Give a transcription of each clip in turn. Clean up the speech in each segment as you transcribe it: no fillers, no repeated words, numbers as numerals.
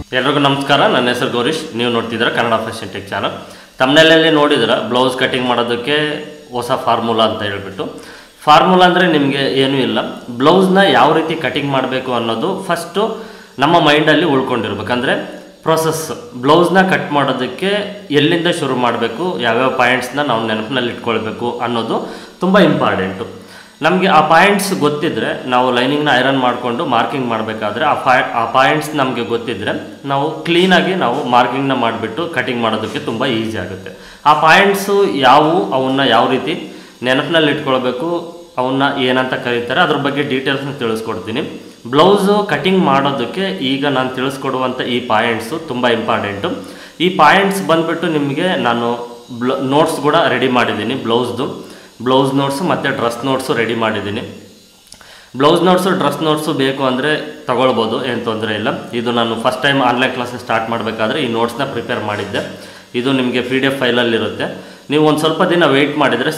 ಎಲ್ಲರಿಗೂ ನಮಸ್ಕಾರ. ನನ್ನ ಹೆಸರು ಗೌರೀಶ್. ನೀವು ನೋಡ್ತಿದ್ದೀರಾ ಕನ್ನಡ ಫ್ಯಾಷನ್ ಟೆಕ್ ಚಾನಲ್. ತಮ್ಮನೇಲಲ್ಲಿ ನೋಡಿದ್ರೆ ಬ್ಲೌಸ್ ಕಟಿಂಗ್ ಮಾಡೋದಕ್ಕೆ ಹೊಸ ಫಾರ್ಮುಲಾ ಅಂತ ಹೇಳ್ಬಿಟ್ಟು. ಫಾರ್ಮುಲಾ ಅಂದರೆ ನಿಮಗೆ ಏನೂ ಇಲ್ಲ. ಬ್ಲೌಸ್ನ ಯಾವ ರೀತಿ ಕಟಿಂಗ್ ಮಾಡಬೇಕು ಅನ್ನೋದು ಫಸ್ಟು ನಮ್ಮ ಮೈಂಡಲ್ಲಿ ಉಳ್ಕೊಂಡಿರ್ಬೇಕಂದ್ರೆ ಪ್ರೊಸೆಸ್. ಬ್ಲೌಸ್ನ ಕಟ್ ಮಾಡೋದಕ್ಕೆ ಎಲ್ಲಿಂದ ಶುರು ಮಾಡಬೇಕು, ಯಾವ್ಯಾವ ಪಾಯಿಂಟ್ಸ್ನ ನಾವು ನೆನಪಿನಲ್ಲಿ ಇಟ್ಕೊಳ್ಬೇಕು ಅನ್ನೋದು ತುಂಬ ಇಂಪಾರ್ಟೆಂಟು. ನಮಗೆ ಆ ಪಾಯಿಂಟ್ಸ್ ಗೊತ್ತಿದ್ದರೆ ನಾವು ಲೈನಿಂಗ್ನ ಐರನ್ ಮಾಡಿಕೊಂಡು ಮಾರ್ಕಿಂಗ್ ಮಾಡಬೇಕಾದ್ರೆ ಆ ಪಾಯಿಂಟ್ಸ್ ನಮಗೆ ಗೊತ್ತಿದ್ದರೆ ನಾವು ಕ್ಲೀನಾಗಿ ನಾವು ಮಾರ್ಕಿಂಗ್ನ ಮಾಡಿಬಿಟ್ಟು ಕಟಿಂಗ್ ಮಾಡೋದಕ್ಕೆ ತುಂಬ ಈಸಿ ಆಗುತ್ತೆ. ಆ ಪಾಯಿಂಟ್ಸು ಯಾವುವು, ಅವನ್ನ ಯಾವ ರೀತಿ ನೆನಪಿನಲ್ಲಿ ಇಟ್ಕೊಳ್ಬೇಕು, ಅವನ್ನ ಏನಂತ ಕರೀತಾರೆ, ಅದ್ರ ಬಗ್ಗೆ ಡೀಟೇಲ್ಸ್ನ ತಿಳಿಸ್ಕೊಡ್ತೀನಿ. ಬ್ಲೌಸು ಕಟಿಂಗ್ ಮಾಡೋದಕ್ಕೆ ಈಗ ನಾನು ತಿಳಿಸ್ಕೊಡುವಂಥ ಈ ಪಾಯಿಂಟ್ಸು ತುಂಬ ಇಂಪಾರ್ಟೆಂಟು. ಈ ಪಾಯಿಂಟ್ಸ್ ಬಂದುಬಿಟ್ಟು ನಿಮಗೆ ನಾನು ನೋಟ್ಸ್ ಕೂಡ ರೆಡಿ ಮಾಡಿದ್ದೀನಿ. ಬ್ಲೌಸ್ ನೋಟ್ಸು ಮತ್ತು ಡ್ರೆಸ್ ನೋಟ್ಸು ರೆಡಿ ಮಾಡಿದ್ದೀನಿ. ಬ್ಲೌಸ್ ನೋಟ್ಸು ಡ್ರೆಸ್ ನೋಟ್ಸು ಬೇಕು ಅಂದರೆ ತೊಗೊಳ್ಬೋದು, ಏನು ತೊಂದರೆ ಇಲ್ಲ. ಇದು ನಾನು first time online classes start ಮಾಡಬೇಕಾದ್ರೆ ಈ ನೋಟ್ಸ್ನ ಪ್ರಿಪೇರ್ ಮಾಡಿದ್ದೆ. ಇದು ನಿಮಗೆ PDF ಫೈಲಲ್ಲಿರುತ್ತೆ. ನೀವು ಒಂದು ಸ್ವಲ್ಪ ದಿನ ವೆಯ್ಟ್ ಮಾಡಿದರೆ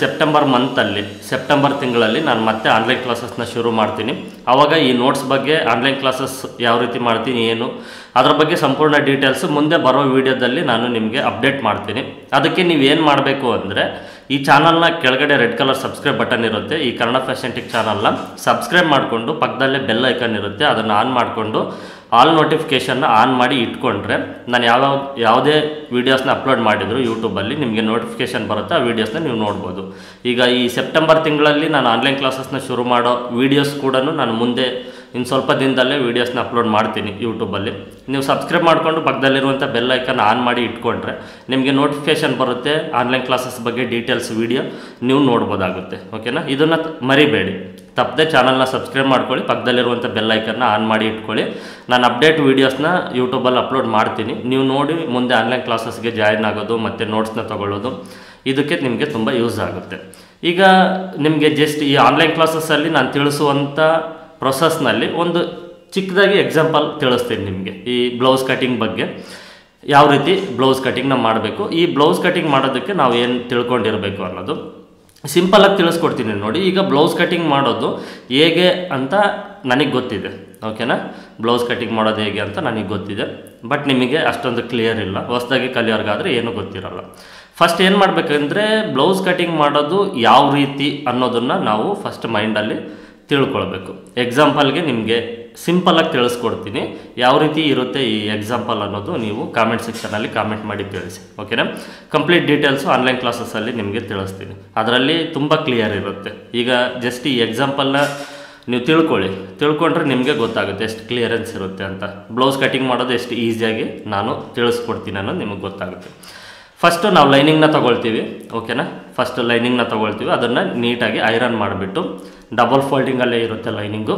ಸೆಪ್ಟೆಂಬರ್ ತಿಂಗಳಲ್ಲಿ ನಾನು ಮತ್ತೆ ಆನ್ಲೈನ್ ಕ್ಲಾಸಸ್ನ ಶುರು ಮಾಡ್ತೀನಿ. ಆವಾಗ ಈ ನೋಟ್ಸ್ ಬಗ್ಗೆ, ಆನ್ಲೈನ್ ಕ್ಲಾಸಸ್ ಯಾವ ರೀತಿ ಮಾಡ್ತೀನಿ, ಏನು ಅದರ ಬಗ್ಗೆ ಸಂಪೂರ್ಣ ಡೀಟೇಲ್ಸು ಮುಂದೆ ಬರೋ ವಿಡಿಯೋದಲ್ಲಿ ನಾನು ನಿಮಗೆ ಅಪ್ಡೇಟ್ ಮಾಡ್ತೀನಿ. ಅದಕ್ಕೆ ನೀವೇನು ಮಾಡಬೇಕು ಅಂದರೆ ಈ ಚಾನಲ್ನ ಕೆಳಗಡೆ ರೆಡ್ ಕಲರ್ ಸಬ್ಸ್ಕ್ರೈಬ್ ಬಟನ್ ಇರುತ್ತೆ. ಈ ಕನ್ನಡ ಫ್ಯಾಷನ್ ಟೆಕ್ ಚಾನಲ್ನ ಸಬ್ಸ್ಕ್ರೈಬ್ ಮಾಡಿಕೊಂಡು ಪಕ್ಕದಲ್ಲೇ ಬೆಲ್ ಐಕನ್ ಇರುತ್ತೆ, ಅದನ್ನು ಆನ್ ಮಾಡಿಕೊಂಡು ಆಲ್ ನೋಟಿಫಿಕೇಷನ್ನ ಆನ್ ಮಾಡಿ ಇಟ್ಕೊಂಡ್ರೆ ನಾನು ಯಾವುದೇ ವೀಡಿಯೋಸ್ನ ಅಪ್ಲೋಡ್ ಮಾಡಿದ್ರು ಯೂಟ್ಯೂಬಲ್ಲಿ ನಿಮಗೆ ನೋಟಿಫಿಕೇಷನ್ ಬರುತ್ತೆ. ಆ ವೀಡಿಯೋಸ್ನ ನೀವು ನೋಡ್ಬೋದು. ಈಗ ಈ ಸೆಪ್ಟೆಂಬರ್ ತಿಂಗಳಲ್ಲಿ ನಾನು ಆನ್ಲೈನ್ ಕ್ಲಾಸಸ್ನ ಶುರು ಮಾಡೋ ವೀಡಿಯೋಸ್ ಕೂಡ ನಾನು ಮುಂದೆ ಇನ್ನು ಸ್ವಲ್ಪ ದಿನದಲ್ಲೇ ವೀಡಿಯೋಸ್ನ ಅಪ್ಲೋಡ್ ಮಾಡ್ತೀನಿ ಯೂಟ್ಯೂಬಲ್ಲಿ. ನೀವು ಸಬ್ಸ್ಕ್ರೈಬ್ ಮಾಡಿಕೊಂಡು ಪಕ್ಕದಲ್ಲಿರುವಂಥ ಬೆಲ್ ಐಕನ್ ಆನ್ ಮಾಡಿ ಇಟ್ಕೊಂಡ್ರೆ ನಿಮಗೆ ನೋಟಿಫಿಕೇಷನ್ ಬರುತ್ತೆ. ಆನ್ಲೈನ್ ಕ್ಲಾಸಸ್ ಬಗ್ಗೆ ಡೀಟೇಲ್ಸ್ ವೀಡಿಯೋ ನೀವು ನೋಡ್ಬೋದಾಗುತ್ತೆ. ಓಕೆನಾ? ಇದನ್ನು ಮರಿಬೇಡಿ, ತಪ್ಪದೆ ಚಾನಲ್ನ ಸಬ್ಸ್ಕ್ರೈಬ್ ಮಾಡ್ಕೊಳ್ಳಿ, ಪಕ್ಕದಲ್ಲಿರುವಂಥ ಬೆಲ್ ಐಕನ್ನ ಆನ್ ಮಾಡಿ ಇಟ್ಕೊಳ್ಳಿ. ನಾನು ಅಪ್ಡೇಟ್ ವೀಡಿಯೋಸ್ನ ಯೂಟ್ಯೂಬಲ್ಲಿ ಅಪ್ಲೋಡ್ ಮಾಡ್ತೀನಿ. ನೀವು ನೋಡಿ ಮುಂದೆ ಆನ್ಲೈನ್ ಕ್ಲಾಸಸ್ಗೆ ಜಾಯಿನ್ ಆಗೋದು ಮತ್ತು ನೋಟ್ಸ್ನ ತೊಗೊಳ್ಳೋದು ಇದಕ್ಕೆ ನಿಮಗೆ ತುಂಬ ಯೂಸ್ ಆಗುತ್ತೆ. ಈಗ ನಿಮಗೆ ಜಸ್ಟ್ ಈ ಆನ್ಲೈನ್ ಕ್ಲಾಸಸ್ಸಲ್ಲಿ ನಾನು ತಿಳಿಸುವಂಥ ಪ್ರೊಸೆಸ್ನಲ್ಲಿ ಒಂದು ಚಿಕ್ಕದಾಗಿ ಎಕ್ಸಾಂಪಲ್ ತಿಳಿಸ್ತೀನಿ ನಿಮಗೆ. ಈ ಬ್ಲೌಸ್ ಕಟಿಂಗ್ ಬಗ್ಗೆ ಯಾವ ರೀತಿ ಬ್ಲೌಸ್ ಕಟಿಂಗ್ನ ಮಾಡಬೇಕು, ಈ ಬ್ಲೌಸ್ ಕಟಿಂಗ್ ಮಾಡೋದಕ್ಕೆ ನಾವು ಏನು ತಿಳ್ಕೊಂಡಿರಬೇಕು ಅನ್ನೋದು ಸಿಂಪಲಾಗಿ ತಿಳಿಸ್ಕೊಡ್ತೀನಿ ನೋಡಿ. ಈಗ ಬ್ಲೌಸ್ ಕಟಿಂಗ್ ಮಾಡೋದು ಹೇಗೆ ಅಂತ ನನಗೆ ಗೊತ್ತಿದೆ. ಓಕೆನಾ? ಬ್ಲೌಸ್ ಕಟಿಂಗ್ ಮಾಡೋದು ಹೇಗೆ ಅಂತ ನನಗೆ ಗೊತ್ತಿದೆ, ಬಟ್ ನಿಮಗೆ ಅಷ್ಟೊಂದು ಕ್ಲಿಯರ್ ಇಲ್ಲ. ಹೊಸದಾಗಿ ಕಲಿಯೋರ್ಗಾದರೆ ಏನೂ ಗೊತ್ತಿರಲ್ಲ. ಫಸ್ಟ್ ಏನು ಮಾಡಬೇಕಂದ್ರೆ ಬ್ಲೌಸ್ ಕಟಿಂಗ್ ಮಾಡೋದು ಯಾವ ರೀತಿ ಅನ್ನೋದನ್ನು ನಾವು ಫಸ್ಟ್ ಮೈಂಡಲ್ಲಿ ತಿಳ್ಕೊಳ್ಬೇಕು. ಎಕ್ಸಾಂಪಲ್ಗೆ ನಿಮಗೆ ಸಿಂಪಲಾಗಿ ತಿಳಿಸ್ಕೊಡ್ತೀನಿ. ಯಾವ ರೀತಿ ಇರುತ್ತೆ ಈ ಎಕ್ಸಾಂಪಲ್ ಅನ್ನೋದು ನೀವು ಕಾಮೆಂಟ್ ಸೆಕ್ಷನಲ್ಲಿ ಕಾಮೆಂಟ್ ಮಾಡಿ ತಿಳಿಸಿ. ಓಕೆನಾ? ಕಂಪ್ಲೀಟ್ ಡೀಟೇಲ್ಸು ಆನ್ಲೈನ್ ಕ್ಲಾಸಸ್ಸಲ್ಲಿ ನಿಮಗೆ ತಿಳಿಸ್ತೀನಿ. ಅದರಲ್ಲಿ ತುಂಬ ಕ್ಲಿಯರ್ ಇರುತ್ತೆ. ಈಗ ಜಸ್ಟ್ ಈ ಎಕ್ಸಾಂಪಲ್ನ ನೀವು ತಿಳ್ಕೊಂಡ್ರೆ ನಿಮಗೆ ಗೊತ್ತಾಗುತ್ತೆ ಎಷ್ಟು ಕ್ಲಿಯರೆನ್ಸ್ ಇರುತ್ತೆ ಅಂತ. ಬ್ಲೌಸ್ ಕಟಿಂಗ್ ಮಾಡೋದು ಎಷ್ಟು ಈಸಿಯಾಗಿ ನಾನು ತಿಳಿಸ್ಕೊಡ್ತೀನಿ ಅನ್ನೋದು ನಿಮಗೆ ಗೊತ್ತಾಗುತ್ತೆ. ಫಸ್ಟು ನಾವು ಲೈನಿಂಗ್ನ ತೊಗೊಳ್ತೀವಿ. ಓಕೆನಾ? ಫಸ್ಟ್ ಲೈನಿಂಗ್ನ ತೊಗೊಳ್ತೀವಿ, ಅದನ್ನು ನೀಟಾಗಿ ಐರನ್ ಮಾಡಿಬಿಟ್ಟು ಡಬಲ್ ಫೋಲ್ಡಿಂಗಲ್ಲೇ ಇರುತ್ತೆ ಲೈನಿಂಗು,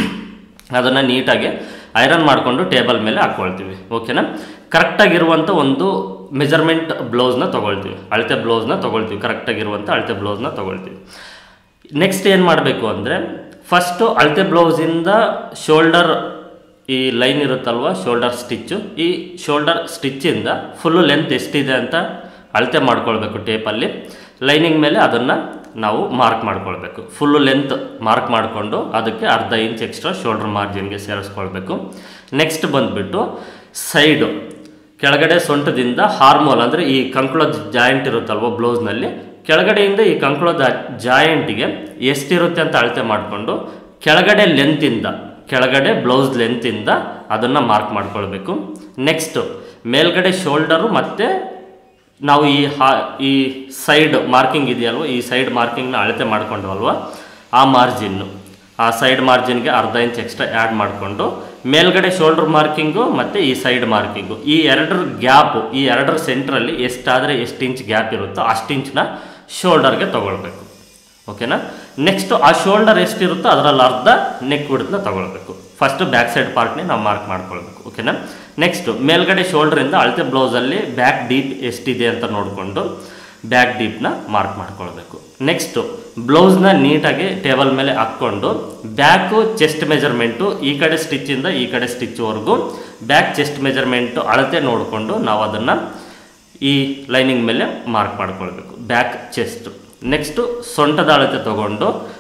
ಅದನ್ನು ನೀಟಾಗಿ ಐರನ್ ಮಾಡಿಕೊಂಡು ಟೇಬಲ್ ಮೇಲೆ ಹಾಕ್ಕೊಳ್ತೀವಿ. ಓಕೆನಾ? ಕರೆಕ್ಟಾಗಿರುವಂಥ ಒಂದು ಮೆಜರ್ಮೆಂಟ್ ಬ್ಲೌಸ್ನ ತೊಗೊಳ್ತೀವಿ, ಅಳತೆ ಬ್ಲೌಸ್ನ ತೊಗೊಳ್ತೀವಿ, ಕರೆಕ್ಟಾಗಿರುವಂಥ ಅಳತೆ ಬ್ಲೌಸ್ನ ತೊಗೊಳ್ತೀವಿ. ನೆಕ್ಸ್ಟ್ ಏನು ಮಾಡಬೇಕು ಅಂದರೆ ಫಸ್ಟು ಅಳತೆ ಬ್ಲೌಸಿಂದ ಶೋಲ್ಡರ್ ಈ ಲೈನ್ ಇರುತ್ತಲ್ವ, ಶೋಲ್ಡರ್ ಸ್ಟಿಚ್ಚು, ಈ ಶೋಲ್ಡರ್ ಸ್ಟಿಚ್ಚಿಂದ ಫುಲ್ಲು ಲೆಂತ್ ಎಷ್ಟಿದೆ ಅಂತ ಅಳತೆ ಮಾಡ್ಕೊಳ್ಬೇಕು ಟೇಪಲ್ಲಿ. ಲೈನಿಂಗ್ ಮೇಲೆ ಅದನ್ನು ನಾವು ಮಾರ್ಕ್ ಮಾಡ್ಕೊಳ್ಬೇಕು. ಫುಲ್ಲು ಲೆಂತ್ ಮಾರ್ಕ್ ಮಾಡಿಕೊಂಡು ಅದಕ್ಕೆ ಅರ್ಧ ಇಂಚ್ ಎಕ್ಸ್ಟ್ರಾ ಶೋಲ್ಡರ್ ಮಾರ್ಜಿನ್ಗೆ ಸೇರಿಸ್ಕೊಳ್ಬೇಕು. ನೆಕ್ಸ್ಟ್ ಬಂದುಬಿಟ್ಟು ಸೈಡು ಕೆಳಗಡೆ ಸೊಂಟದಿಂದ ಹಾರ್ಮೋಲ್ ಅಂದರೆ ಈ ಕಂಕುಳದ ಜಾಯಿಂಟ್ ಇರುತ್ತಲ್ವ ಬ್ಲೌಸ್ನಲ್ಲಿ, ಕೆಳಗಡೆಯಿಂದ ಈ ಕಂಕುಳದ ಜಾಯಿಂಟಿಗೆ ಎಷ್ಟಿರುತ್ತೆ ಅಂತ ಅಳತೆ ಮಾಡಿಕೊಂಡು ಕೆಳಗಡೆ ಬ್ಲೌಸ್ ಲೆಂತಿಂದ ಅದನ್ನು ಮಾರ್ಕ್ ಮಾಡ್ಕೊಳ್ಬೇಕು. ನೆಕ್ಸ್ಟು ಮೇಲ್ಗಡೆ ಶೋಲ್ಡರು ಮತ್ತು ನಾವು ಈ ಸೈಡ್ ಮಾರ್ಕಿಂಗ್ ಇದೆಯಲ್ವ, ಈ ಸೈಡ್ ಮಾರ್ಕಿಂಗ್ನ ಅಳತೆ ಮಾಡ್ಕೊಂಡವಲ್ವ, ಆ ಸೈಡ್ ಮಾರ್ಜಿನ್ಗೆ ಅರ್ಧ ಇಂಚ್ ಎಕ್ಸ್ಟ್ರಾ ಆ್ಯಡ್ ಮಾಡಿಕೊಂಡು ಮೇಲ್ಗಡೆ ಶೋಲ್ಡರ್ ಮಾರ್ಕಿಂಗು ಮತ್ತು ಈ ಸೈಡ್ ಮಾರ್ಕಿಂಗು ಈ ಎರಡರ ಸೆಂಟ್ರಲ್ಲಿ ಎಷ್ಟು ಇಂಚ್ ಗ್ಯಾಪ್ ಇರುತ್ತೋ ಅಷ್ಟು ಇಂಚ್ನ ಶೋಲ್ಡರ್ಗೆ ತೊಗೊಳ್ಬೇಕು. ಓಕೆನಾ? ನೆಕ್ಸ್ಟು ಆ ಶೋಲ್ಡರ್ ಎಷ್ಟಿರುತ್ತೋ ಅದರಲ್ಲಿ ಅರ್ಧ ನೆಕ್ ವಿಡ್ತ್ನ ತೊಗೊಳ್ಬೇಕು. ಫಸ್ಟು ಬ್ಯಾಕ್ ಸೈಡ್ ಪಾರ್ಟ್ನೇ ನಾವು ಮಾರ್ಕ್ ಮಾಡ್ಕೊಳ್ಬೇಕು. ಓಕೆನಾ? ನೆಕ್ಸ್ಟು ಮೇಲ್ಗಡೆ ಶೋಲ್ಡ್ರಿಂದ ಅಳತೆ ಬ್ಲೌಸಲ್ಲಿ ಬ್ಯಾಕ್ ಡೀಪ್ ಎಷ್ಟಿದೆ ಅಂತ ನೋಡಿಕೊಂಡು ಬ್ಯಾಕ್ ಡೀಪ್ನ ಮಾರ್ಕ್ ಮಾಡ್ಕೊಳ್ಬೇಕು. ನೆಕ್ಸ್ಟು ಬ್ಲೌಸ್ನ ನೀಟಾಗಿ ಟೇಬಲ್ ಮೇಲೆ ಹಾಕ್ಕೊಂಡು ಬ್ಯಾಕು ಚೆಸ್ಟ್ ಮೆಜರ್ಮೆಂಟು ಈ ಕಡೆ ಸ್ಟಿಚ್ಚಿಂದ ಈ ಕಡೆ ಸ್ಟಿಚ್ವರೆಗೂ ಬ್ಯಾಕ್ ಚೆಸ್ಟ್ ಮೆಜರ್ಮೆಂಟು ಅಳತೆ ನೋಡಿಕೊಂಡು ನಾವು ಅದನ್ನು ಈ ಲೈನಿಂಗ್ ಮೇಲೆ ಮಾರ್ಕ್ ಮಾಡ್ಕೊಳ್ಬೇಕು, ಬ್ಯಾಕ್ ಚೆಸ್ಟು. ನೆಕ್ಸ್ಟು ಸೊಂಟದ ಅಳತೆ ತೊಗೊಂಡು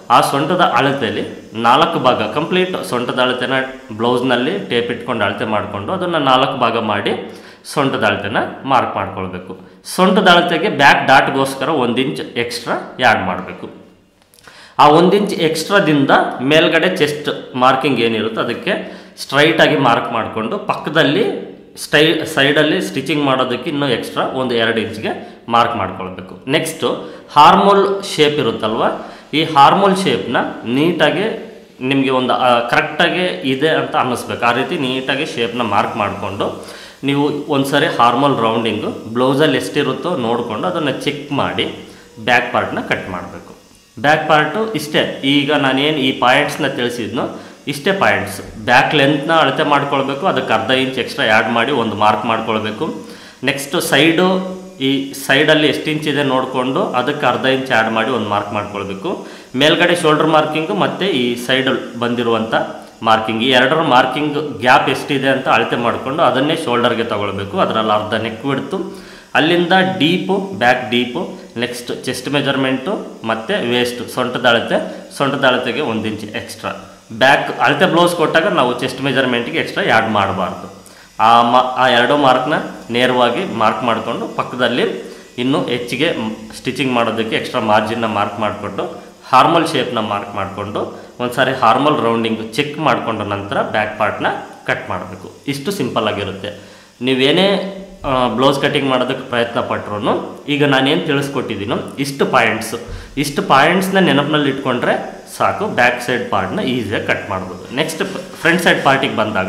ಆ ಸೊಂಟದ ಅಳತೆಯಲ್ಲಿ 4 ಭಾಗ ಕಂಪ್ಲೀಟ್ ಸೊಂಟದ ಅಳತೆನ ಬ್ಲೌಸ್ನಲ್ಲಿ ಟೇಪ್ ಇಟ್ಕೊಂಡು ಅಳತೆ ಮಾಡಿಕೊಂಡು ಅದನ್ನು 4 ಭಾಗ ಮಾಡಿ ಸೊಂಟದ ಅಳತೆನ ಮಾರ್ಕ್ ಮಾಡ್ಕೊಳ್ಬೇಕು. ಸೊಂಟದ ಅಳತೆಗೆ ಬ್ಯಾಕ್ ಡಾಟ್ಗೋಸ್ಕರ 1 ಇಂಚ್ ಎಕ್ಸ್ಟ್ರಾ ಆ್ಯಡ್ ಮಾಡಬೇಕು. ಆ 1 ಇಂಚ್ ಎಕ್ಸ್ಟ್ರಾದಿಂದ ಮೇಲ್ಗಡೆ ಚೆಸ್ಟ್ ಮಾರ್ಕಿಂಗ್ ಏನಿರುತ್ತೋ ಅದಕ್ಕೆ ಸ್ಟ್ರೈಟಾಗಿ ಮಾರ್ಕ್ ಮಾಡಿಕೊಂಡು ಪಕ್ಕದಲ್ಲಿ ಸೈಡಲ್ಲಿ ಸ್ಟಿಚಿಂಗ್ ಮಾಡೋದಕ್ಕೆ ಇನ್ನೂ ಎಕ್ಸ್ಟ್ರಾ ಒಂದು 2 ಇಂಚ್ಗೆ ಮಾರ್ಕ್ ಮಾಡ್ಕೊಳ್ಬೇಕು. ನೆಕ್ಸ್ಟು ಹಾರ್ಮೋಲ್ ಶೇಪ್ ಇರುತ್ತಲ್ವ, ಈ ಹಾರ್ಮೋಲ್ ಶೇಪ್ನ ನೀಟಾಗಿ ನಿಮಗೆ ಒಂದು ಕರೆಕ್ಟಾಗಿ ಇದೆ ಅಂತ ಅನ್ನಿಸ್ಬೇಕು. ಆ ರೀತಿ ನೀಟಾಗಿ ಶೇಪ್ನ ಮಾರ್ಕ್ ಮಾಡಿಕೊಂಡು ನೀವು ಒಂದು ಸಾರಿ ಹಾರ್ಮೋಲ್ ರೌಂಡಿಂಗು ಬ್ಲೌಸಲ್ಲಿ ಎಷ್ಟಿರುತ್ತೋ ನೋಡಿಕೊಂಡು ಅದನ್ನು ಚೆಕ್ ಮಾಡಿ ಬ್ಯಾಕ್ ಪಾರ್ಟ್ನ ಕಟ್ ಮಾಡಬೇಕು. ಬ್ಯಾಕ್ ಪಾರ್ಟು ಇಷ್ಟೇ, ಈಗ ನಾನೇನು ಈ ಪಾಯಿಂಟ್ಸ್ನ ತಿಳಿಸಿದ್ನೋ ಇಷ್ಟೇ ಪಾಯಿಂಟ್ಸ್. ಬ್ಯಾಕ್ ಲೆಂತ್ನ ಅಳತೆ ಮಾಡ್ಕೊಳ್ಬೇಕು, ಅದಕ್ಕೆ 1/2 ಇಂಚ್ ಎಕ್ಸ್ಟ್ರಾ ಆ್ಯಡ್ ಮಾಡಿ ಒಂದು ಮಾರ್ಕ್ ಮಾಡ್ಕೊಳ್ಬೇಕು. ನೆಕ್ಸ್ಟು ಸೈಡು ಈ ಸೈಡಲ್ಲಿ ಎಷ್ಟು ಇಂಚ್ ಇದೆ ನೋಡಿಕೊಂಡು ಅದಕ್ಕೆ 1/2 ಇಂಚ್ ಆ್ಯಡ್ ಮಾಡಿ ಒಂದು ಮಾರ್ಕ್ ಮಾಡ್ಕೊಳ್ಬೇಕು. ಮೇಲ್ಗಡೆ ಶೋಲ್ಡರ್ ಮಾರ್ಕಿಂಗು ಮತ್ತು ಈ ಸೈಡ್ ಬಂದಿರುವಂಥ ಮಾರ್ಕಿಂಗ್, ಈ ಎರಡರ ಮಾರ್ಕಿಂಗ್ ಗ್ಯಾಪ್ ಎಷ್ಟಿದೆ ಅಂತ ಅಳತೆ ಮಾಡಿಕೊಂಡು ಅದನ್ನೇ ಶೋಲ್ಡರ್ಗೆ ತಗೊಳ್ಬೇಕು. ಅದರಲ್ಲಿ 1/2 ನೆಕ್ ಬಿಡ್ತು, ಅಲ್ಲಿಂದ deep back deep, next chest measurement ಮತ್ತು ವೇಸ್ಟು ಸೊಂಟದ ಅಳತೆಗೆ 1 ಇಂಚ್ ಎಕ್ಸ್ಟ್ರಾ. ಬ್ಯಾಕ್ ಅಳತೆ ಬ್ಲೌಸ್ ಕೊಟ್ಟಾಗ ನಾವು ಚೆಸ್ಟ್ ಮೆಜರ್ಮೆಂಟಿಗೆ ಎಕ್ಸ್ಟ್ರಾ ಆ್ಯಡ್ ಮಾಡಬಾರ್ದು. ಆ 2 ಮಾರ್ಕ್ನ ನೇರವಾಗಿ ಮಾರ್ಕ್ ಮಾಡಿಕೊಂಡು ಪಕ್ಕದಲ್ಲಿ ಇನ್ನೂ ಹೆಚ್ಚಿಗೆ ಸ್ಟಿಚಿಂಗ್ ಮಾಡೋದಕ್ಕೆ ಎಕ್ಸ್ಟ್ರಾ ಮಾರ್ಜಿನ್ನ ಮಾರ್ಕ್ ಮಾಡಿಕೊಂಡು ಹಾರ್ಮೋಲ್ ಶೇಪ್ನ ಮಾರ್ಕ್ ಮಾಡಿಕೊಂಡು ಒಂದು ಸಾರಿ ಹಾರ್ಮೋಲ್ ರೌಂಡಿಂಗ್ ಚೆಕ್ ಮಾಡಿಕೊಂಡ ನಂತರ ಬ್ಯಾಕ್ ಪಾರ್ಟ್ನ ಕಟ್ ಮಾಡಬೇಕು. ಇಷ್ಟು ಸಿಂಪಲ್ ಆಗಿರುತ್ತೆ. ನೀವೇನೇ ಬ್ಲೌಸ್ ಕಟಿಂಗ್ ಮಾಡೋದಕ್ಕೆ ಪ್ರಯತ್ನ ಪಟ್ಟರು ಈಗ ನಾನೇನು ತಿಳಿಸ್ಕೊಟ್ಟಿದ್ದೀನೋ ಇಷ್ಟು ಪಾಯಿಂಟ್ಸ್ನ ನೆನಪಿನಲ್ಲಿ ಇಟ್ಕೊಂಡ್ರೆ ಸಾಕು, ಬ್ಯಾಕ್ ಸೈಡ್ ಪಾರ್ಟ್ನ ಈಸಿಯಾಗಿ ಕಟ್ ಮಾಡ್ಬೋದು. ನೆಕ್ಸ್ಟ್ ಫ್ರಂಟ್ ಸೈಡ್ ಪಾರ್ಟಿಗೆ ಬಂದಾಗ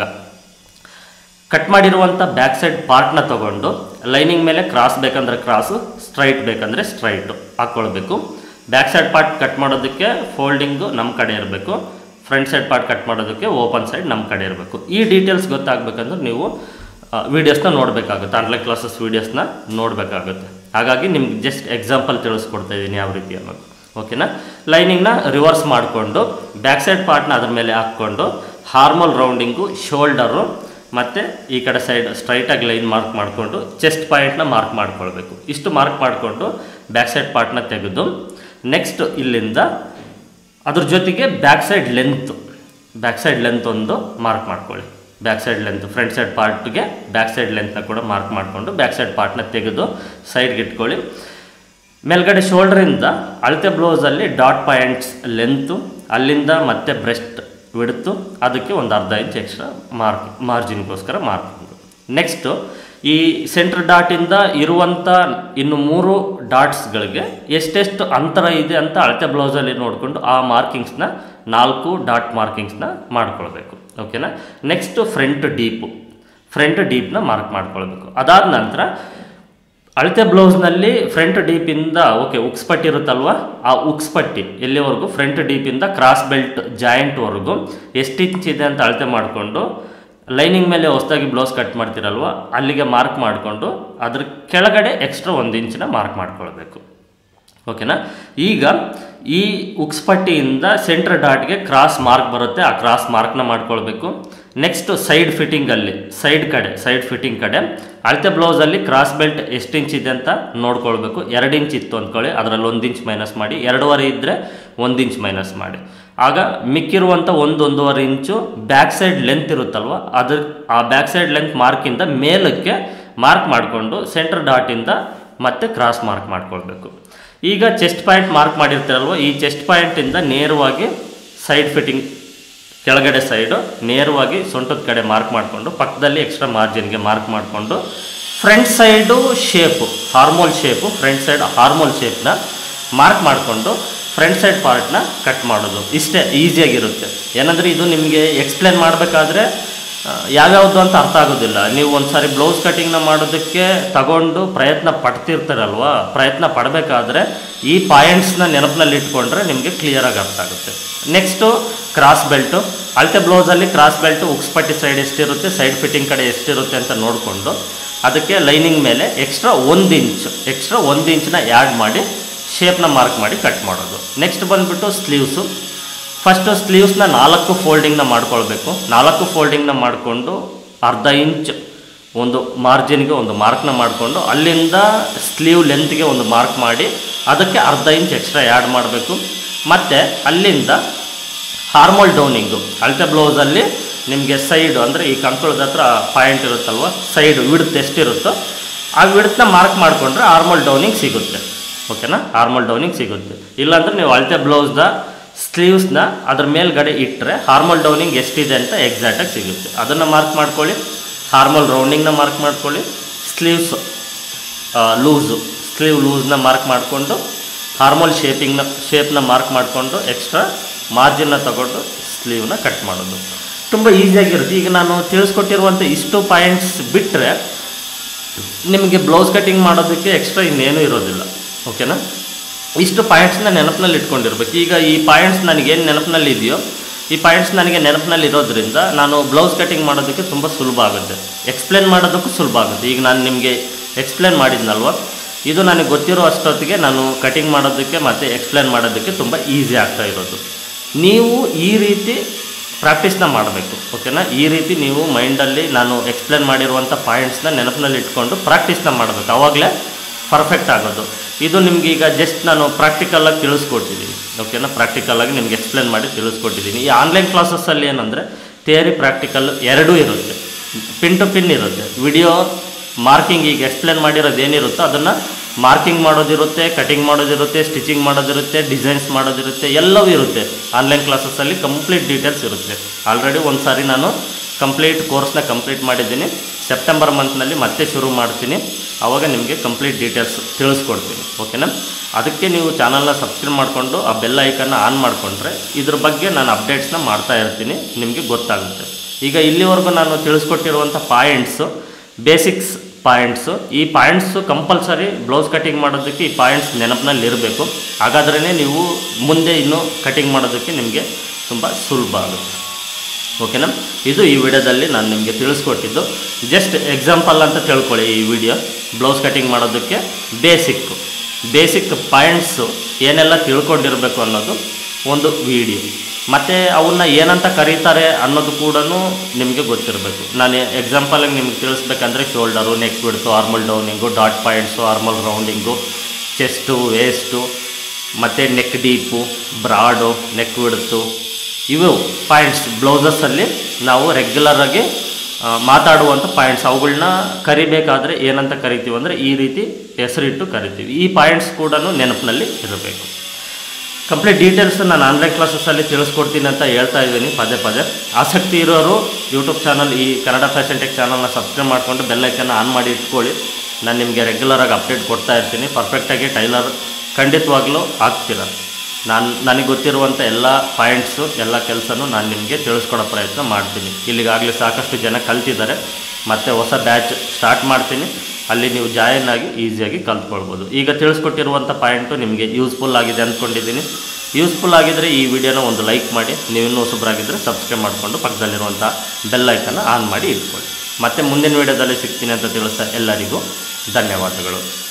ಕಟ್ ಮಾಡಿರುವಂಥ ಬ್ಯಾಕ್ ಸೈಡ್ ಪಾರ್ಟ್ನ ತೊಗೊಂಡು ಲೈನಿಂಗ್ ಮೇಲೆ ಕ್ರಾಸ್ ಬೇಕಂದ್ರೆ ಕ್ರಾಸು, ಸ್ಟ್ರೈಟ್ ಬೇಕಂದರೆ ಸ್ಟ್ರೈಟು ಹಾಕ್ಕೊಳ್ಬೇಕು. ಬ್ಯಾಕ್ ಸೈಡ್ ಪಾರ್ಟ್ ಕಟ್ ಮಾಡೋದಕ್ಕೆ ಫೋಲ್ಡಿಂಗು ನಮ್ಮ ಕಡೆ ಇರಬೇಕು, ಫ್ರಂಟ್ ಸೈಡ್ ಪಾರ್ಟ್ ಕಟ್ ಮಾಡೋದಕ್ಕೆ ಓಪನ್ ಸೈಡ್ ನಮ್ಮ ಕಡೆ ಇರಬೇಕು. ಈ ಡೀಟೇಲ್ಸ್ ಗೊತ್ತಾಗಬೇಕಂದ್ರೆ ನೀವು ವೀಡಿಯೋಸ್ನ ನೋಡಬೇಕಾಗುತ್ತೆ, ಆನ್ಲೈನ್ ಕ್ಲಾಸಸ್ ವೀಡಿಯೋಸ್ನ ನೋಡಬೇಕಾಗುತ್ತೆ. ಹಾಗಾಗಿ ನಿಮ್ಗೆ ಜಸ್ಟ್ ಎಕ್ಸಾಂಪಲ್ ತಿಳಿಸ್ಕೊಡ್ತಾ ಇದ್ದೀನಿ ಯಾವ ರೀತಿ ಅನ್ನೋದು. ಓಕೆನಾ? ಲೈನಿಂಗ್ನ ರಿವರ್ಸ್ ಮಾಡಿಕೊಂಡು ಬ್ಯಾಕ್ ಸೈಡ್ ಪಾರ್ಟ್ನ ಅದ್ರ ಮೇಲೆ ಹಾಕ್ಕೊಂಡು ಹಾರ್ಮೋಲ್ ರೌಂಡಿಂಗು, ಶೋಲ್ಡರು ಮತ್ತು ಈ ಕಡೆ ಸೈಡ್ ಸ್ಟ್ರೈಟಾಗಿ ಲೈನ್ ಮಾರ್ಕ್ ಮಾಡಿಕೊಂಡು ಚೆಸ್ಟ್ ಪಾಯಿಂಟ್ನ ಮಾರ್ಕ್ ಮಾಡ್ಕೊಳ್ಬೇಕು. ಇಷ್ಟು ಮಾರ್ಕ್ ಮಾಡಿಕೊಂಡು ಬ್ಯಾಕ್ ಸೈಡ್ ಪಾರ್ಟ್ನ ತೆಗೆದು ನೆಕ್ಸ್ಟ್ ಇಲ್ಲಿಂದ ಅದ್ರ ಜೊತೆಗೆ ಬ್ಯಾಕ್ ಸೈಡ್ ಲೆಂತ್ ಒಂದು ಮಾರ್ಕ್ ಮಾಡ್ಕೊಳ್ಳಿ. Back side length front side ಪಾರ್ಟ್ಗೆ ಬ್ಯಾಕ್ ಸೈಡ್ ಲೆಂತ್ನ ಕೂಡ ಮಾರ್ಕ್ ಮಾಡಿಕೊಂಡು ಬ್ಯಾಕ್ ಸೈಡ್ ಪಾರ್ಟ್ನ ತೆಗೆದು ಸೈಡ್ಗೆ ಇಟ್ಕೊಳ್ಳಿ. ಮೇಲ್ಗಡೆ ಶೋಲ್ಡ್ರಿಂದ ಅಳತೆ ಬ್ಲೌಸಲ್ಲಿ ಡಾಟ್ ಪಾಯಿಂಟ್ಸ್ ಲೆಂತು, ಅಲ್ಲಿಂದ ಮತ್ತೆ ಬ್ರೆಸ್ಟ್ ವಿಡ್ತು, ಅದಕ್ಕೆ ಒಂದು 1/2 ಇಂಚ್ ಎಕ್ಸ್ಟ್ರಾ ಮಾರ್ಜಿನ್ಗೋಸ್ಕರ ಮಾರ್ಕ್. ನೆಕ್ಸ್ಟು ಈ ಸೆಂಟ್ರ್ ಡಾಟಿಂದ ಇರುವಂಥ ಇನ್ನು 3 ಡಾಟ್ಸ್ಗಳಿಗೆ ಎಷ್ಟೆಷ್ಟು ಅಂತರ ಇದೆ ಅಂತ ಅಳತೆ ಬ್ಲೌಸಲ್ಲಿ ನೋಡಿಕೊಂಡು ಆ ಮಾರ್ಕಿಂಗ್ಸ್ನ 4 ಡಾಟ್ ಮಾರ್ಕಿಂಗ್ಸ್ನ ಮಾಡ್ಕೊಳ್ಬೇಕು. ಓಕೆನಾ? ನೆಕ್ಸ್ಟು ಫ್ರಂಟ್ ಡೀಪ್ನ ಮಾರ್ಕ್ ಮಾಡ್ಕೊಳ್ಬೇಕು. ಅದಾದ ನಂತರ ಅಳತೆ ಬ್ಲೌಸ್ನಲ್ಲಿ ಫ್ರಂಟ್ ಡೀಪಿಂದ ಉಕ್ಸ್ ಪಟ್ಟಿ ಇರುತ್ತಲ್ವ, ಆ ಉಕ್ಸ್ ಪಟ್ಟಿ ಎಲ್ಲಿವರೆಗೂ ಫ್ರಂಟ್ ಡೀಪಿಂದ ಕ್ರಾಸ್ ಬೆಲ್ಟ್ ಜಾಯಿಂಟ್ವರೆಗೂ ಎಷ್ಟು ಇಂಚ್ ಇದೆ ಅಂತ ಅಳತೆ ಮಾಡಿಕೊಂಡು ಲೈನಿಂಗ್ ಮೇಲೆ ಹೊಸದಾಗಿ ಬ್ಲೌಸ್ ಕಟ್ ಮಾಡ್ತಿರಲ್ವ ಅಲ್ಲಿಗೆ ಮಾರ್ಕ್ ಮಾಡಿಕೊಂಡು ಅದ್ರ ಕೆಳಗಡೆ ಎಕ್ಸ್ಟ್ರಾ 1 ಇಂಚಿನ ಮಾರ್ಕ್ ಮಾಡ್ಕೊಳ್ಬೇಕು. ಓಕೆನಾ? ಈಗ ಈ ಉಕ್ಸ್ ಪಟ್ಟಿಯಿಂದ ಸೆಂಟ್ರ್ ಡಾಟ್ಗೆ ಕ್ರಾಸ್ ಮಾರ್ಕ್ ಬರುತ್ತೆ, ಆ ಕ್ರಾಸ್ ಮಾರ್ಕ್ನ ಮಾಡ್ಕೊಳ್ಬೇಕು. ನೆಕ್ಸ್ಟು ಸೈಡ್ ಫಿಟ್ಟಿಂಗ್ ಕಡೆ ಅಳತೆ ಬ್ಲೌಸಲ್ಲಿ ಕ್ರಾಸ್ ಬೆಲ್ಟ್ ಎಷ್ಟು ಇಂಚ್ ಇದೆ ಅಂತ ನೋಡ್ಕೊಳ್ಬೇಕು. 2 ಇಂಚ್ ಇತ್ತು ಅಂದ್ಕೊಳ್ಳಿ, ಅದರಲ್ಲಿ 1 ಇಂಚ್ ಮೈನಸ್ ಮಾಡಿ, 2.5 ಇದ್ದರೆ 1 ಇಂಚ್ ಮೈನಸ್ ಮಾಡಿ. ಆಗ ಮಿಕ್ಕಿರುವಂಥ 1-1.5 ಇಂಚು ಬ್ಯಾಕ್ ಸೈಡ್ ಲೆಂತ್ ಇರುತ್ತಲ್ವ, ಆ ಬ್ಯಾಕ್ ಸೈಡ್ ಲೆಂತ್ ಮಾರ್ಕಿಂದ ಮೇಲಕ್ಕೆ ಮಾರ್ಕ್ ಮಾಡಿಕೊಂಡು ಸೆಂಟ್ರ್ ಡಾಟಿಂದ ಮತ್ತೆ ಕ್ರಾಸ್ ಮಾರ್ಕ್ ಮಾಡ್ಕೊಳ್ಬೇಕು. ಈಗ ಚೆಸ್ಟ್ ಪಾಯಿಂಟ್ ಮಾರ್ಕ್ ಮಾಡಿರ್ತೀರಲ್ವ, ಈ ಚೆಸ್ಟ್ ಪಾಯಿಂಟಿಂದ ನೇರವಾಗಿ ಸೈಡ್ ಫಿಟ್ಟಿಂಗ್ ಕೆಳಗಡೆ ಸೈಡು ನೇರವಾಗಿ ಸೊಂಟದ ಕಡೆ ಮಾರ್ಕ್ ಮಾಡಿಕೊಂಡು ಪಕ್ಕದಲ್ಲಿ ಎಕ್ಸ್ಟ್ರಾ ಮಾರ್ಜಿನ್ಗೆ ಮಾರ್ಕ್ ಮಾಡಿಕೊಂಡು ಫ್ರಂಟ್ ಸೈಡು ಹಾರ್ಮೋಲ್ ಶೇಪ್ನ ಮಾರ್ಕ್ ಮಾಡಿಕೊಂಡು ಫ್ರಂಟ್ ಸೈಡ್ ಪಾರ್ಟ್ನ ಕಟ್ ಮಾಡೋದು. ಇಷ್ಟೇ, ಈಸಿಯಾಗಿರುತ್ತೆ. ಏನಂದರೆ ಇದು ನಿಮಗೆ ಎಕ್ಸ್ಪ್ಲೇನ್ ಮಾಡಬೇಕಾದ್ರೆ ಯಾವ್ಯಾವುದು ಅಂತ ಅರ್ಥ ಆಗೋದಿಲ್ಲ. ನೀವು ಒಂದು ಸಾರಿ ಬ್ಲೌಸ್ ಕಟಿಂಗ್ನ ಮಾಡೋದಕ್ಕೆ ತಗೊಂಡು ಪ್ರಯತ್ನ ಪಡ್ತಿರ್ತಾರಲ್ವ, ಪ್ರಯತ್ನ ಪಡಬೇಕಾದ್ರೆ ಈ ಪಾಯಿಂಟ್ಸ್ನ ನೆನಪಿನಲ್ಲಿ ಇಟ್ಕೊಂಡ್ರೆ ನಿಮಗೆ ಕ್ಲಿಯರಾಗಿ ಅರ್ಥ ಆಗುತ್ತೆ. ನೆಕ್ಸ್ಟು ಕ್ರಾಸ್ ಬೆಲ್ಟು, ಅಳತೆ ಬ್ಲೌಸಲ್ಲಿ ಕ್ರಾಸ್ ಬೆಲ್ಟು ಉಕ್ಸ್ ಪಟ್ಟಿ ಸೈಡ್ ಎಷ್ಟಿರುತ್ತೆ, ಸೈಡ್ ಫಿಟ್ಟಿಂಗ್ ಕಡೆ ಎಷ್ಟಿರುತ್ತೆ ಅಂತ ನೋಡಿಕೊಂಡು ಅದಕ್ಕೆ ಲೈನಿಂಗ್ ಮೇಲೆ ಎಕ್ಸ್ಟ್ರಾ 1 ಇಂಚನ್ನ ಆ್ಯಡ್ ಮಾಡಿ ಶೇಪ್ನ ಮಾರ್ಕ್ ಮಾಡಿ ಕಟ್ ಮಾಡೋದು. ನೆಕ್ಸ್ಟ್ ಬಂದುಬಿಟ್ಟು ಫಸ್ಟು ಸ್ಲೀವ್ಸ್ನ 4 ಫೋಲ್ಡಿಂಗ್ನ ಮಾಡ್ಕೊಳ್ಬೇಕು. 4 ಫೋಲ್ಡಿಂಗ್ನ ಮಾಡಿಕೊಂಡು 1/2 ಇಂಚ್ ಒಂದು ಮಾರ್ಜಿನ್ಗೆ ಒಂದು ಮಾರ್ಕ್ನ ಮಾಡಿಕೊಂಡು ಅಲ್ಲಿಂದ ಸ್ಲೀವ್ ಲೆಂತ್ಗೆ ಒಂದು ಮಾರ್ಕ್ ಮಾಡಿ ಅದಕ್ಕೆ 1/2 ಇಂಚ್ ಎಕ್ಸ್ಟ್ರಾ ಆ್ಯಡ್ ಮಾಡಬೇಕು. ಮತ್ತು ಅಲ್ಲಿಂದ ಹಾರ್ಮೋಲ್ ಡೌನಿಂಗು ಅಳತೆ ಬ್ಲೌಸಲ್ಲಿ ನಿಮಗೆ ಸೈಡು ಅಂದರೆ ಈ ಕಂಕಳದ ಹತ್ರ ಪಾಯಿಂಟ್ ಇರುತ್ತಲ್ವ, ಸೈಡು ವಿಡ್ತ್ ಎಷ್ಟಿರುತ್ತೋ ಆ ವಿಡ್ತ್ನ ಮಾರ್ಕ್ ಮಾಡಿಕೊಂಡ್ರೆ ಹಾರ್ಮೋಲ್ ಡೌನಿಂಗ್ ಸಿಗುತ್ತೆ. ಓಕೆನಾ, ಹಾರ್ಮೋಲ್ ಡೌನಿಂಗ್ ಸಿಗುತ್ತೆ. ಇಲ್ಲಾಂದರೆ ನೀವು ಅಳತೆ ಬ್ಲೌಸ್ನ ಸ್ಲೀವ್ಸ್ನ ಅದ್ರ ಮೇಲ್ಗಡೆ ಇಟ್ಟರೆ ಹಾರ್ಮೋಲ್ ಡೌನಿಂಗ್ ಎಷ್ಟಿದೆ ಅಂತ ಎಕ್ಸಾಕ್ಟಾಗಿ ಸಿಗುತ್ತೆ. ಅದನ್ನು ಮಾರ್ಕ್ ಮಾಡ್ಕೊಳ್ಳಿ, ಹಾರ್ಮೋಲ್ ರೌಂಡಿಂಗ್ನ ಮಾರ್ಕ್ ಮಾಡ್ಕೊಳ್ಳಿ, ಸ್ಲೀವ್ ಲೂಸ್ನ ಮಾರ್ಕ್ ಮಾಡಿಕೊಂಡು ಹಾರ್ಮೋಲ್ ಶೇಪ್ನ ಮಾರ್ಕ್ ಮಾಡಿಕೊಂಡು ಎಕ್ಸ್ಟ್ರಾ ಮಾರ್ಜಿನ್ನ ತಗೊಂಡು ಸ್ಲೀವ್ನ ಕಟ್ ಮಾಡೋದು ತುಂಬ ಈಸಿಯಾಗಿರುತ್ತೆ. ಈಗ ನಾನು ತಿಳಿಸ್ಕೊಟ್ಟಿರುವಂಥ ಇಷ್ಟು ಪಾಯಿಂಟ್ಸ್ ಬಿಟ್ಟರೆ ನಿಮಗೆ ಬ್ಲೌಸ್ ಕಟಿಂಗ್ ಮಾಡೋದಕ್ಕೆ ಎಕ್ಸ್ಟ್ರಾ ಇನ್ನೇನೂ ಇರೋದಿಲ್ಲ. ಓಕೆನಾ, ಇಷ್ಟು ಪಾಯಿಂಟ್ಸ್ನ ನೆನಪಿನಲ್ಲಿ ಇಟ್ಕೊಂಡಿರ್ಬೇಕು. ಈಗ ಈ ಪಾಯಿಂಟ್ಸ್ ನನಗೇನು ನೆನಪಿನಲ್ಲಿ ಇದೆಯೋ ಈ ಪಾಯಿಂಟ್ಸ್ ನನಗೆ ನೆನಪಿನಲ್ಲಿ ಇರೋದ್ರಿಂದ ನಾನು ಬ್ಲೌಸ್ ಕಟಿಂಗ್ ಮಾಡೋದಕ್ಕೆ ತುಂಬ ಸುಲಭ ಆಗುತ್ತೆ, ಎಕ್ಸ್ಪ್ಲೇನ್ ಮಾಡೋದಕ್ಕೂ ಸುಲಭ ಆಗುತ್ತೆ. ಈಗ ನಾನು ನಿಮಗೆ ಎಕ್ಸ್ಪ್ಲೇನ್ ಮಾಡಿದ್ನಲ್ವ, ಇದು ನನಗೆ ಗೊತ್ತಿರೋ ಅಷ್ಟೊತ್ತಿಗೆ ನಾನು ಕಟಿಂಗ್ ಮಾಡೋದಕ್ಕೆ ಮತ್ತು ಎಕ್ಸ್ಪ್ಲೇನ್ ಮಾಡೋದಕ್ಕೆ ತುಂಬ ಈಸಿ ಆಗ್ತಾ ಇರೋದು. ನೀವು ಈ ರೀತಿ ಪ್ರಾಕ್ಟೀಸ್ನ ಮಾಡಬೇಕು. ಓಕೆನಾ, ಈ ರೀತಿ ನೀವು ಮೈಂಡಲ್ಲಿ ನಾನು ಎಕ್ಸ್ಪ್ಲೇನ್ ಮಾಡಿರುವಂಥ ಪಾಯಿಂಟ್ಸ್ನ ನೆನಪಿನಲ್ಲಿ ಇಟ್ಕೊಂಡು ಪ್ರಾಕ್ಟೀಸ್ನ ಮಾಡಬೇಕು, ಆವಾಗಲೇ ಪರ್ಫೆಕ್ಟ್ ಆಗೋದು. ಇದು ನಿಮ್ಗೆ ಈಗ ಜಸ್ಟ್ ನಾನು ಪ್ರಾಕ್ಟಿಕಲಾಗಿ ತಿಳಿಸ್ಕೊಟ್ಟಿದ್ದೀನಿ. ಓಕೆನಾ, ಪ್ರಾಕ್ಟಿಕಲಾಗಿ ನಿಮ್ಗೆ ಎಕ್ಸ್ಪ್ಲೇನ್ ಮಾಡಿ ತಿಳಿಸ್ಕೊಟ್ಟಿದ್ದೀನಿ. ಈ ಆನ್ಲೈನ್ ಕ್ಲಾಸಸ್ಸಲ್ಲಿ ಏನಂದರೆ ಥಿಯರಿ ಪ್ರಾಕ್ಟಿಕಲ್ ಎರಡೂ ಇರುತ್ತೆ, ಪಿನ್ ಟು ಪಿನ್ ಇರುತ್ತೆ. ವಿಡಿಯೋ ಮಾರ್ಕಿಂಗ್ ಈಗ ಎಕ್ಸ್ಪ್ಲೇನ್ ಮಾಡಿರೋದು ಏನಿರುತ್ತೋ ಅದನ್ನು ಮಾರ್ಕಿಂಗ್ ಮಾಡೋದಿರುತ್ತೆ, ಕಟಿಂಗ್ ಮಾಡೋದಿರುತ್ತೆ, ಸ್ಟಿಚಿಂಗ್ ಮಾಡೋದಿರುತ್ತೆ, ಡಿಸೈನ್ಸ್ ಮಾಡೋದಿರುತ್ತೆ, ಎಲ್ಲವೂ ಇರುತ್ತೆ. ಆನ್ಲೈನ್ ಕ್ಲಾಸಸ್ಸಲ್ಲಿ ಕಂಪ್ಲೀಟ್ ಡೀಟೇಲ್ಸ್ ಇರುತ್ತೆ. ಆಲ್ರೆಡಿ ಒಂದು ಸಾರಿ ನಾನು ಕಂಪ್ಲೀಟ್ ಕೋರ್ಸ್ನ ಕಂಪ್ಲೀಟ್ ಮಾಡಿದ್ದೀನಿ. ಸೆಪ್ಟೆಂಬರ್ ಮಂತ್ನಲ್ಲಿ ಮತ್ತೆ ಶುರು ಮಾಡ್ತೀನಿ, ಆವಾಗ ನಿಮಗೆ ಕಂಪ್ಲೀಟ್ ಡೀಟೇಲ್ಸ್ ತಿಳಿಸ್ಕೊಡ್ತೀನಿ. ಓಕೆನಾ, ಅದಕ್ಕೆ ನೀವು ಚಾನಲ್ನ ಸಬ್ಸ್ಕ್ರೈಬ್ ಮಾಡಿಕೊಂಡು ಆ ಬೆಲ್ ಐಕನ್ನ ಆನ್ ಮಾಡಿಕೊಂಡ್ರೆ ಇದ್ರ ಬಗ್ಗೆ ನಾನು ಅಪ್ಡೇಟ್ಸ್ನ ಮಾಡ್ತಾ ಇರ್ತೀನಿ, ನಿಮಗೆ ಗೊತ್ತಾಗುತ್ತೆ. ಈಗ ಇಲ್ಲಿವರೆಗೂ ನಾನು ತಿಳಿಸ್ಕೊಟ್ಟಿರುವಂಥ ಪಾಯಿಂಟ್ಸು ಬೇಸಿಕ್ಸ್ ಪಾಯಿಂಟ್ಸು. ಈ ಪಾಯಿಂಟ್ಸು ಕಂಪಲ್ಸರಿ ಬ್ಲೌಸ್ ಕಟಿಂಗ್ ಮಾಡೋದಕ್ಕೆ ಈ ಪಾಯಿಂಟ್ಸ್ ನೆನಪಿನಲ್ಲಿ ಇರಬೇಕು. ಹಾಗಾದ್ರೇ ನೀವು ಮುಂದೆ ಇನ್ನೂ ಕಟಿಂಗ್ ಮಾಡೋದಕ್ಕೆ ನಿಮಗೆ ತುಂಬ ಸುಲಭ ಆಗುತ್ತೆ. ಓಕೆನಾ, ಇದು ಈ ವಿಡಿಯೋದಲ್ಲಿ ನಾನು ನಿಮಗೆ ತಿಳಿಸ್ಕೊಟ್ಟಿದ್ದು. ಜಸ್ಟ್ ಎಕ್ಸಾಂಪಲ್ ಅಂತ ತಿಳ್ಕೊಳ್ಳಿ. ಈ ವಿಡಿಯೋ ಬ್ಲೌಸ್ ಕಟಿಂಗ್ ಮಾಡೋದಕ್ಕೆ ಬೇಸಿಕ್ ಪಾಯಿಂಟ್ಸು ಏನೆಲ್ಲ ತಿಳ್ಕೊಂಡಿರಬೇಕು ಅನ್ನೋದು ಒಂದು ವಿಡಿಯೋ. ಮತ್ತು ಅವನ್ನ ಏನಂತ ಕರೀತಾರೆ ಅನ್ನೋದು ಕೂಡ ನಿಮಗೆ ಗೊತ್ತಿರಬೇಕು. ನಾನು ಎಕ್ಸಾಂಪಲಾಗಿ ನಿಮ್ಗೆ ತಿಳಿಸ್ಬೇಕಂದ್ರೆ shoulder, neck width, armhole downing, dot points, armhole rounding, chest, waist, ಮತ್ತು neck deep, broad, neck width, ಇವು ಪಾಯಿಂಟ್ಸ್ ಬ್ಲೌಸಸ್ಸಲ್ಲಿ ನಾವು ರೆಗ್ಯುಲರಾಗಿ ಮಾತಾಡುವಂಥ ಪಾಯಿಂಟ್ಸ್. ಅವುಗಳನ್ನ ಕರಿಬೇಕಾದ್ರೆ ಏನಂತ ಕರಿತೀವಿ ಅಂದರೆ ಈ ರೀತಿ ಹೆಸರಿಟ್ಟು ಕರಿತೀವಿ. ಈ ಪಾಯಿಂಟ್ಸ್ ಕೂಡ ನೆನಪಿನಲ್ಲಿ ಇರಬೇಕು. ಕಂಪ್ಲೀಟ್ ಡೀಟೇಲ್ಸ್ ನಾನು ಆನ್ಲೈನ್ ಕ್ಲಾಸಸ್ಸಲ್ಲಿ ತಿಳಿಸ್ಕೊಡ್ತೀನಿ ಅಂತ ಹೇಳ್ತಾ ಇದ್ದೀನಿ ಪದೇ. ಆಸಕ್ತಿ ಇರೋರು ಯೂಟ್ಯೂಬ್ ಚಾನಲ್, ಈ ಕನ್ನಡ ಫ್ಯಾಷನ್ ಟೆಕ್ ಚಾನಲ್ನ ಸಬ್ಸ್ಕ್ರೈಬ್ ಮಾಡಿಕೊಂಡು ಬೆಲ್ಲೈಕನ್ನ ಆನ್ ಮಾಡಿ ಇಟ್ಕೊಳ್ಳಿ. ನಾನು ನಿಮಗೆ ರೆಗ್ಯುಲರಾಗಿ ಅಪ್ಡೇಟ್ ಕೊಡ್ತಾ ಇರ್ತೀನಿ. ಪರ್ಫೆಕ್ಟಾಗಿ ಟೈಲರ್ ಖಂಡಿತವಾಗ್ಲೂ ಆಗ್ತೀರ. ನನಗೆ ಗೊತ್ತಿರುವಂಥ ಎಲ್ಲ ಪಾಯಿಂಟ್ಸು, ಎಲ್ಲ ಕೆಲಸನೂ ನಾನು ನಿಮಗೆ ತಿಳಿಸ್ಕೊಡೋ ಪ್ರಯತ್ನ ಮಾಡ್ತೀನಿ. ಇಲ್ಲಿಗಾಗಲೇ ಸಾಕಷ್ಟು ಜನ ಕಲ್ತಿದ್ದಾರೆ. ಮತ್ತು ಹೊಸ ಬ್ಯಾಚ್ ಸ್ಟಾರ್ಟ್ ಮಾಡ್ತೀನಿ, ಅಲ್ಲಿ ನೀವು ಜಾಯಿನ್ ಆಗಿ ಈಸಿಯಾಗಿ ಕಲ್ತ್ಕೊಳ್ಬೋದು. ಈಗ ತಿಳಿಸ್ಕೊಟ್ಟಿರುವಂಥ ಪಾಯಿಂಟು ನಿಮಗೆ ಯೂಸ್ಫುಲ್ ಆಗಿದೆ ಅಂದ್ಕೊಂಡಿದ್ದೀನಿ. ಯೂಸ್ಫುಲ್ ಆಗಿದ್ದರೆ ಈ ವಿಡಿಯೋನ ಒಂದು ಲೈಕ್ ಮಾಡಿ, ನೀವಿನ್ನೂ ಹೊಸಬರಾಗಿದ್ದರೆ ಸಬ್ಸ್ಕ್ರೈಬ್ ಮಾಡಿಕೊಂಡು ಪಕ್ಕದಲ್ಲಿರುವಂಥ ಬೆಲ್ ಐಕನ್ನ ಆನ್ ಮಾಡಿ ಇಟ್ಕೊಳ್ಳಿ. ಮತ್ತು ಮುಂದಿನ ವಿಡಿಯೋದಲ್ಲಿ ಸಿಗ್ತೀನಿ ಅಂತ ತಿಳಿಸ್ತಾ ಎಲ್ಲರಿಗೂ ಧನ್ಯವಾದಗಳು.